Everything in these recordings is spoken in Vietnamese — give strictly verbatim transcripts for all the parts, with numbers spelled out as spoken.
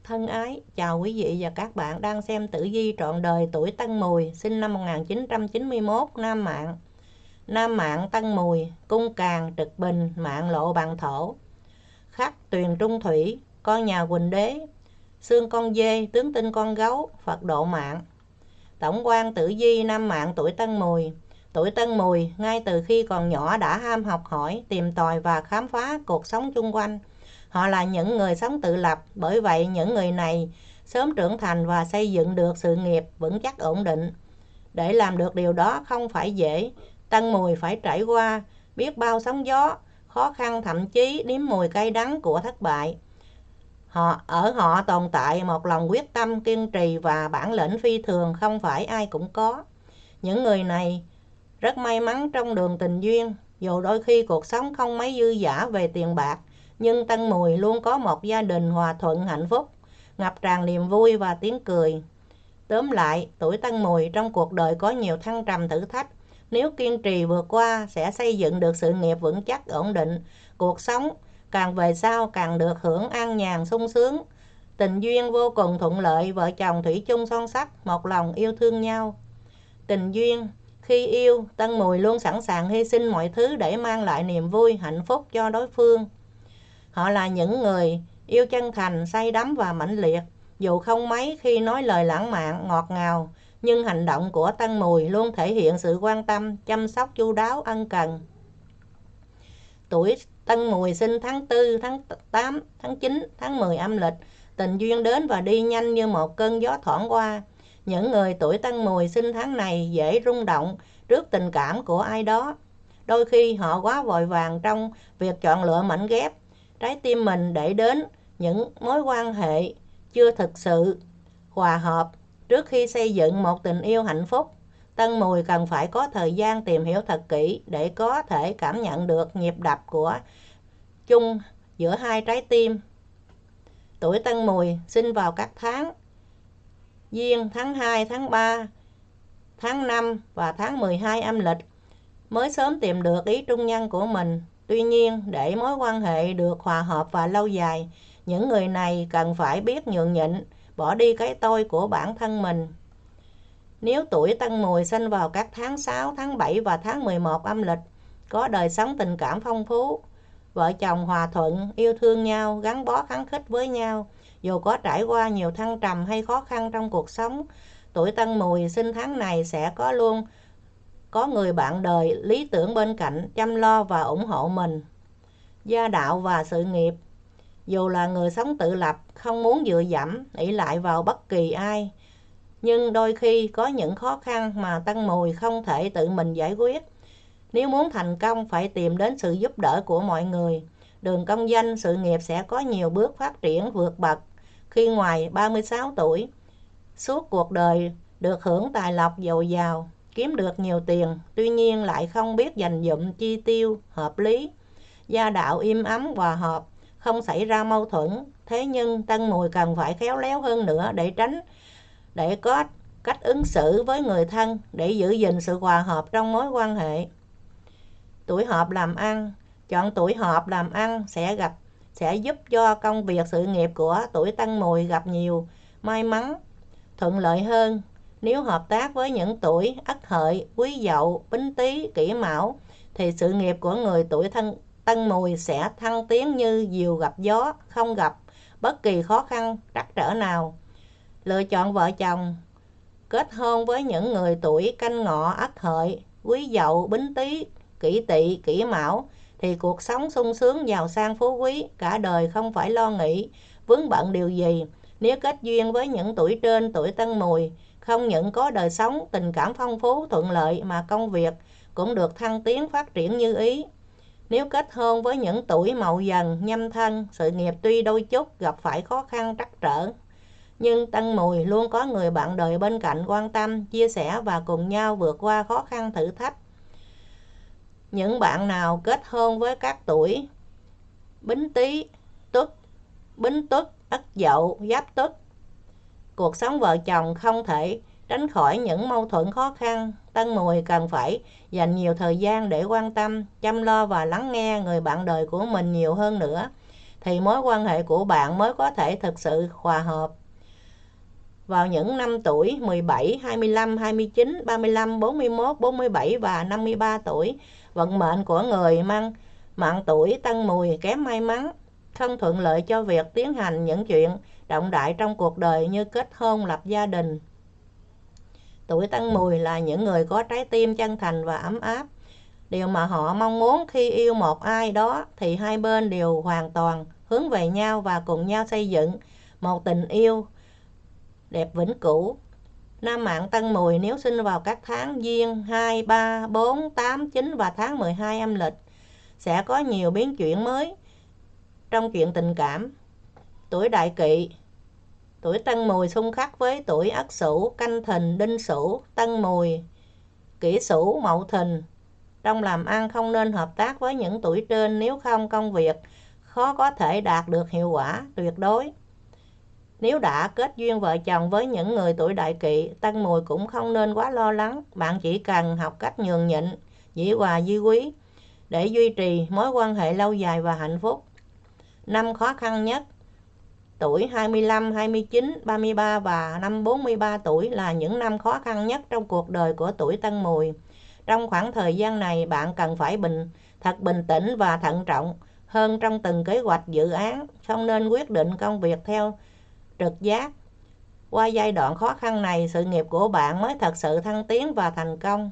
Thân ái, chào quý vị và các bạn đang xem tử vi trọn đời tuổi Tân Mùi, sinh năm một nghìn chín trăm chín mươi mốt, nam mạng. Nam mạng Tân Mùi, cung Càn, trực Bình, mạng lộ bằng thổ. Khắc Tuyền Trung Thủy, con nhà Quỳnh Đế. Xương con dê, tướng tinh con gấu, Phật độ mạng. Tổng quan tử vi nam mạng tuổi Tân Mùi. Tuổi Tân Mùi, ngay từ khi còn nhỏ đã ham học hỏi, tìm tòi và khám phá cuộc sống chung quanh. Họ là những người sống tự lập, bởi vậy những người này sớm trưởng thành và xây dựng được sự nghiệp vững chắc ổn định. Để làm được điều đó không phải dễ, Tân Mùi phải trải qua biết bao sóng gió, khó khăn, thậm chí nếm mùi cay đắng của thất bại. Họ ở họ tồn tại một lòng quyết tâm, kiên trì và bản lĩnh phi thường không phải ai cũng có. Những người này rất may mắn trong đường tình duyên, dù đôi khi cuộc sống không mấy dư dả về tiền bạc, nhưng Tân Mùi luôn có một gia đình hòa thuận hạnh phúc, ngập tràn niềm vui và tiếng cười. Tóm lại, tuổi Tân Mùi trong cuộc đời có nhiều thăng trầm thử thách. Nếu kiên trì vượt qua, sẽ xây dựng được sự nghiệp vững chắc ổn định. Cuộc sống càng về sau càng được hưởng an nhàn sung sướng. Tình duyên vô cùng thuận lợi, vợ chồng thủy chung son sắt, một lòng yêu thương nhau. Tình duyên: khi yêu, Tân Mùi luôn sẵn sàng hy sinh mọi thứ để mang lại niềm vui, hạnh phúc cho đối phương. Họ là những người yêu chân thành, say đắm và mãnh liệt. Dù không mấy khi nói lời lãng mạn, ngọt ngào, nhưng hành động của Tân Mùi luôn thể hiện sự quan tâm, chăm sóc chu đáo, ân cần. Tuổi Tân Mùi sinh tháng tư, tháng tám, tháng chín, tháng mười âm lịch. Tình duyên đến và đi nhanh như một cơn gió thoảng qua. Những người tuổi Tân Mùi sinh tháng này dễ rung động trước tình cảm của ai đó. Đôi khi họ quá vội vàng trong việc chọn lựa mảnh ghép trái tim mình để đến những mối quan hệ chưa thực sự hòa hợp. Trước khi xây dựng một tình yêu hạnh phúc, Tân Mùi cần phải có thời gian tìm hiểu thật kỹ để có thể cảm nhận được nhịp đập của chung giữa hai trái tim. Tuổi Tân Mùi sinh vào các tháng Giêng, tháng hai, tháng ba, tháng năm và tháng mười hai âm lịch mới sớm tìm được ý trung nhân của mình. Tuy nhiên, để mối quan hệ được hòa hợp và lâu dài, những người này cần phải biết nhường nhịn, bỏ đi cái tôi của bản thân mình. Nếu tuổi Tân Mùi sinh vào các tháng sáu, tháng bảy và tháng mười một âm lịch, có đời sống tình cảm phong phú, vợ chồng hòa thuận, yêu thương nhau, gắn bó khăng khít với nhau. Dù có trải qua nhiều thăng trầm hay khó khăn trong cuộc sống, tuổi Tân Mùi sinh tháng này sẽ có luôn có người bạn đời lý tưởng bên cạnh, chăm lo và ủng hộ mình. Gia đạo và sự nghiệp: dù là người sống tự lập, không muốn dựa dẫm, ỷ lại vào bất kỳ ai, nhưng đôi khi có những khó khăn mà Tân Mùi không thể tự mình giải quyết. Nếu muốn thành công, phải tìm đến sự giúp đỡ của mọi người. Đường công danh, sự nghiệp sẽ có nhiều bước phát triển vượt bậc khi ngoài ba mươi sáu tuổi. Suốt cuộc đời được hưởng tài lộc dồi dào, kiếm được nhiều tiền, tuy nhiên lại không biết dành dụm chi tiêu hợp lý. Gia đạo im ấm hòa hợp, không xảy ra mâu thuẫn. Thế nhưng Tân Mùi cần phải khéo léo hơn nữa để tránh để có cách ứng xử với người thân để giữ gìn sự hòa hợp trong mối quan hệ. Tuổi hợp làm ăn: chọn tuổi hợp làm ăn sẽ gặp sẽ giúp cho công việc sự nghiệp của tuổi Tân Mùi gặp nhiều may mắn, thuận lợi hơn. Nếu hợp tác với những tuổi Ất Hợi, Quý Dậu, Bính Tý, Kỷ Mão thì sự nghiệp của người tuổi thân Tân Mùi sẽ thăng tiến như diều gặp gió, không gặp bất kỳ khó khăn trắc trở nào. Lựa chọn vợ chồng: kết hôn với những người tuổi Canh Ngọ, Ất Hợi, Quý Dậu, Bính Tý, Kỷ Tỵ, Kỷ Mão thì cuộc sống sung sướng, giàu sang, phú quý, cả đời không phải lo nghĩ vướng bận điều gì. Nếu kết duyên với những tuổi trên tuổi Tân Mùi, không những có đời sống tình cảm phong phú thuận lợi mà công việc cũng được thăng tiến phát triển như ý. Nếu kết hôn với những tuổi Mậu Dần, Nhâm Thân, sự nghiệp tuy đôi chút gặp phải khó khăn trắc trở, nhưng Tân Mùi luôn có người bạn đời bên cạnh quan tâm, chia sẻ và cùng nhau vượt qua khó khăn thử thách. Những bạn nào kết hôn với các tuổi Bính Tý, Tuất, Bính Tuất, Ất Dậu, Giáp Tuất, cuộc sống vợ chồng không thể tránh khỏi những mâu thuẫn khó khăn. Tân Mùi cần phải dành nhiều thời gian để quan tâm, chăm lo và lắng nghe người bạn đời của mình nhiều hơn nữa. thì mối quan hệ của bạn mới có thể thực sự hòa hợp. Vào những năm tuổi mười bảy, hai mươi lăm, hai mươi chín, ba mươi lăm, bốn mươi mốt, bốn mươi bảy và năm mươi ba tuổi, vận mệnh của người mang mạng tuổi Tân Mùi kém may mắn, không thuận lợi cho việc tiến hành những chuyện trọng đại trong cuộc đời như kết hôn, lập gia đình. Tuổi Tân Mùi là những người có trái tim chân thành và ấm áp. Điều mà họ mong muốn khi yêu một ai đó thì hai bên đều hoàn toàn hướng về nhau và cùng nhau xây dựng một tình yêu đẹp vĩnh cửu. Nam mạng Tân Mùi nếu sinh vào các tháng Giêng hai, ba, bốn, tám, chín và tháng mười hai âm lịch sẽ có nhiều biến chuyển mới trong chuyện tình cảm. Tuổi Đại Kỵ. Tuổi Tân Mùi xung khắc với tuổi Ất Sửu, Canh Thìn, Đinh Sửu, Tân Mùi, Kỷ Sửu, Mậu Thìn. Trong làm ăn không nên hợp tác với những tuổi trên, nếu không công việc khó có thể đạt được hiệu quả tuyệt đối. Nếu đã kết duyên vợ chồng với những người tuổi Đại Kỵ, Tân Mùi cũng không nên quá lo lắng. Bạn chỉ cần học cách nhường nhịn, dĩ hòa vi quý để duy trì mối quan hệ lâu dài và hạnh phúc. Năm khó khăn nhất. Tuổi hai mươi lăm, hai mươi chín, ba mươi ba và năm bốn mươi ba tuổi là những năm khó khăn nhất trong cuộc đời của tuổi Tân Mùi. Trong khoảng thời gian này, bạn cần phải bình, thật bình tĩnh và thận trọng hơn trong từng kế hoạch dự án, không nên quyết định công việc theo trực giác. Qua giai đoạn khó khăn này, sự nghiệp của bạn mới thật sự thăng tiến và thành công.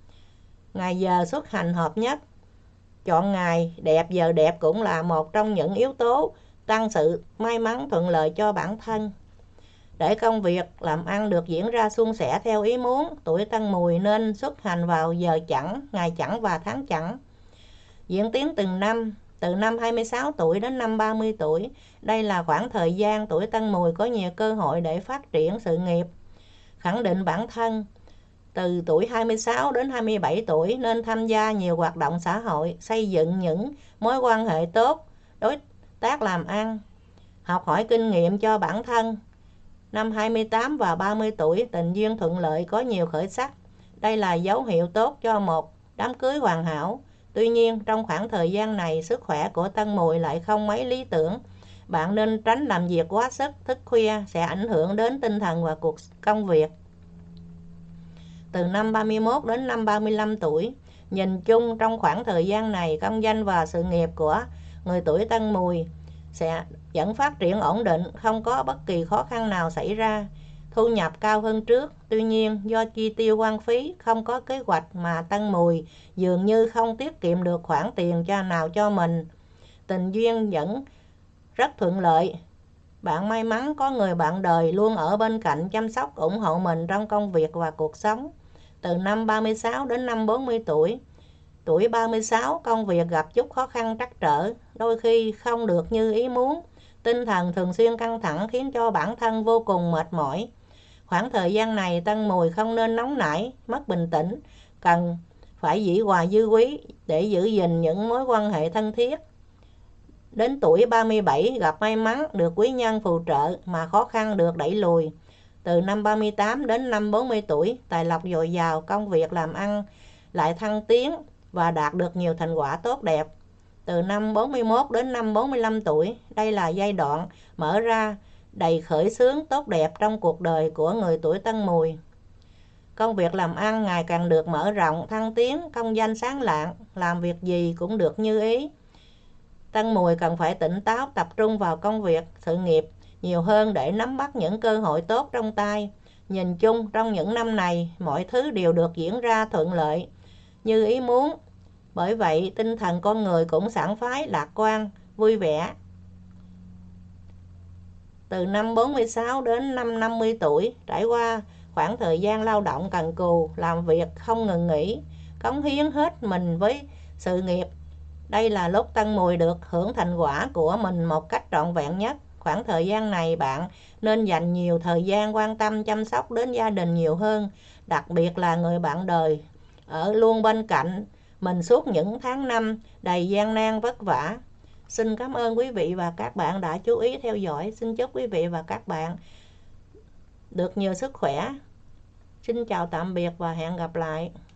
Ngày giờ xuất hành hợp nhất. Chọn ngày đẹp, giờ đẹp cũng là một trong những yếu tố tăng sự may mắn thuận lợi cho bản thân. Để công việc làm ăn được diễn ra suôn sẻ theo ý muốn, tuổi Tân Mùi nên xuất hành vào giờ chẵn, ngày chẵn và tháng chẵn. Diễn tiến từng năm, từ năm hai mươi sáu tuổi đến năm ba mươi tuổi. Đây là khoảng thời gian tuổi Tân Mùi có nhiều cơ hội để phát triển sự nghiệp, khẳng định bản thân. Từ tuổi hai mươi sáu đến hai mươi bảy tuổi nên tham gia nhiều hoạt động xã hội, xây dựng những mối quan hệ tốt, đối tác làm ăn, học hỏi kinh nghiệm cho bản thân. Năm hai mươi tám và ba mươi tuổi, tình duyên thuận lợi, có nhiều khởi sắc. Đây là dấu hiệu tốt cho một đám cưới hoàn hảo. Tuy nhiên, trong khoảng thời gian này, sức khỏe của Tân Mùi lại không mấy lý tưởng. Bạn nên tránh làm việc quá sức, thức khuya sẽ ảnh hưởng đến tinh thần và cuộc công việc. Từ năm ba mươi mốt đến năm ba mươi lăm tuổi, nhìn chung trong khoảng thời gian này, công danh và sự nghiệp của người tuổi Tân Mùi sẽ vẫn phát triển ổn định, không có bất kỳ khó khăn nào xảy ra. Thu nhập cao hơn trước. Tuy nhiên, do chi tiêu hoang phí, không có kế hoạch mà Tân Mùi dường như không tiết kiệm được khoản tiền cho nào cho mình. Tình duyên vẫn rất thuận lợi. Bạn may mắn có người bạn đời luôn ở bên cạnh, chăm sóc, ủng hộ mình trong công việc và cuộc sống. Từ năm ba mươi sáu đến năm bốn mươi tuổi. Tuổi ba mươi sáu, công việc gặp chút khó khăn trắc trở, đôi khi không được như ý muốn. Tinh thần thường xuyên căng thẳng khiến cho bản thân vô cùng mệt mỏi. Khoảng thời gian này, Tân Mùi không nên nóng nảy, mất bình tĩnh, cần phải dĩ hòa vi quý để giữ gìn những mối quan hệ thân thiết. Đến tuổi ba mươi bảy, gặp may mắn, được quý nhân phù trợ mà khó khăn được đẩy lùi. Từ năm ba mươi tám đến năm bốn mươi tuổi, tài lộc dồi dào, công việc làm ăn lại thăng tiến và đạt được nhiều thành quả tốt đẹp. Từ năm bốn mươi mốt đến năm bốn mươi lăm tuổi, đây là giai đoạn mở ra đầy khởi xướng tốt đẹp trong cuộc đời của người tuổi Tân Mùi. Công việc làm ăn ngày càng được mở rộng, thăng tiến, công danh sáng lạng, làm việc gì cũng được như ý. Tân Mùi cần phải tỉnh táo, tập trung vào công việc, sự nghiệp nhiều hơn để nắm bắt những cơ hội tốt trong tay. Nhìn chung, trong những năm này, mọi thứ đều được diễn ra thuận lợi như ý muốn. Bởi vậy, tinh thần con người cũng sảng khoái, lạc quan, vui vẻ. Từ năm bốn mươi sáu đến năm năm mươi tuổi, trải qua khoảng thời gian lao động cần cù, làm việc không ngừng nghỉ, cống hiến hết mình với sự nghiệp. Đây là lúc Tân Mùi được hưởng thành quả của mình một cách trọn vẹn nhất. Khoảng thời gian này bạn nên dành nhiều thời gian quan tâm chăm sóc đến gia đình nhiều hơn, đặc biệt là người bạn đời ở luôn bên cạnh mình suốt những tháng năm đầy gian nan vất vả. Xin cảm ơn quý vị và các bạn đã chú ý theo dõi. Xin chúc quý vị và các bạn được nhiều sức khỏe. Xin chào tạm biệt và hẹn gặp lại.